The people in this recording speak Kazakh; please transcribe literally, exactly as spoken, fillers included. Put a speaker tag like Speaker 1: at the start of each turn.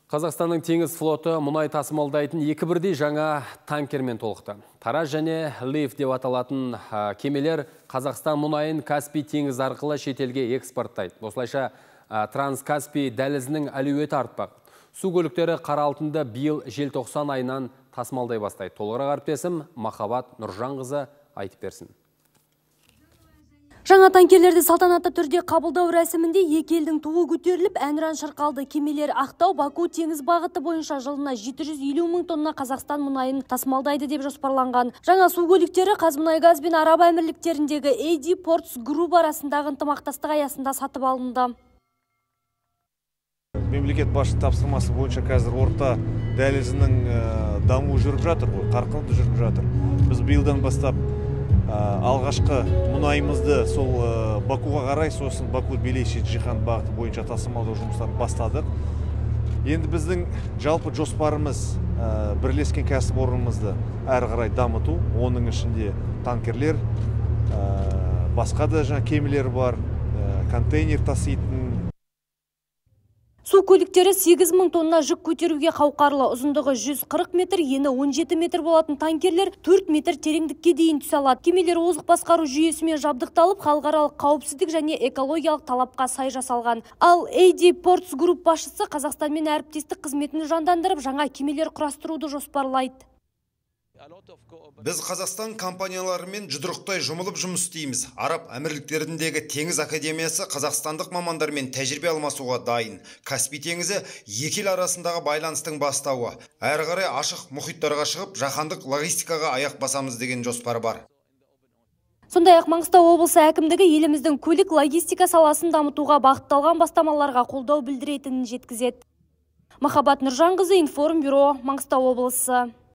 Speaker 1: Қазақстанның теңіз флоты мұнай тасымалдайтын екі бірдей жаңа танкермен толықты. Тараз және Лев деп аталатын кемелер Қазақстан мұнайын Каспий теңіз арқылы шетелге экспорттайды. Осылайша Транскаспий дәлізінің әлеуеті артпақ. Су көліктері қара алтынды биыл желтоқсан айынан тасымалдай бастайды. Толығырақ әріптесім Махаббат Нұржанқызы айтып берсін.
Speaker 2: Жаңа танкерлерді салтанатты түрде қабылдау рәсімінде екі елдің туы көтеріліп, әнұран шырқалды. Кемелер Ақтау, Баку теңіз бағыты бойынша жылына жеті жүз елу мың тонна Қазақстан мұнайын тасымалдайды деп жоспарланған. Жаңа су көліктері Қазмұнайгаз бен Араб Әмірліктеріндегі эй ди Ports Group арасындағы ынтымақтастық аясында сатып алынды.
Speaker 3: Мемлекет басшысының тапсырмасы бойынша қазір орта дәлізінің дамуы жүріп жатыр, қарқынды жүріп жатыр. Біз биылдан бастап алғашқы мұнайымызды сол Бакуға қарай, сосын Баку-Тбилиси-Жихан бағыты бойынша тасымалдау жұмыстарын бастадық. Енді біздің жалпы жоспарымыз бірлескен кәсіпорнымызды әрі қарай дамыту, оның ішінде танкерлер, басқа да жаңа кемелер бар, контейнер таситын.
Speaker 2: Су көліктері сегіз мың тонна жүк көтеруге қауқарлы. Ұзындығы жүз қырық метр, ені он жеті метр болатын танкерлер төрт метр тереңдікке дейін түсе алады. Кемелер озық басқару жүйесімен жабдықталып, халықаралық қауіпсіздік және экологиялық талапқа сай жасалған. Ал эй ди Ports Group басшысы Қазақстанмен әріптестік қызметін жандандырып, жаңа кемелер құрастыруды жоспарлайды.
Speaker 4: Біз Қазақстан компанияларымен жұдырықтай жұмылып жұмыс істейміз. Араб Әмірліктеріндегі теңіз академиясы қазақстандық мамандармен тәжірибе алмасуға дайын. Каспий теңізі екі ел арасындағы байланыстың бастауы. Әрі қарай ашық мұхиттарға шығып, жаһандық логистикаға аяқ басамыз деген жоспар бар.
Speaker 2: Сондай-ақ Маңғыстау облысы әкімдігі еліміздің көлік логистика саласын дамытуға бағытталған бастамаларға қолдау білдіретінін жеткізеді. Махаббат Нұржанқызы, Информбюро, Маңғыстау облысы.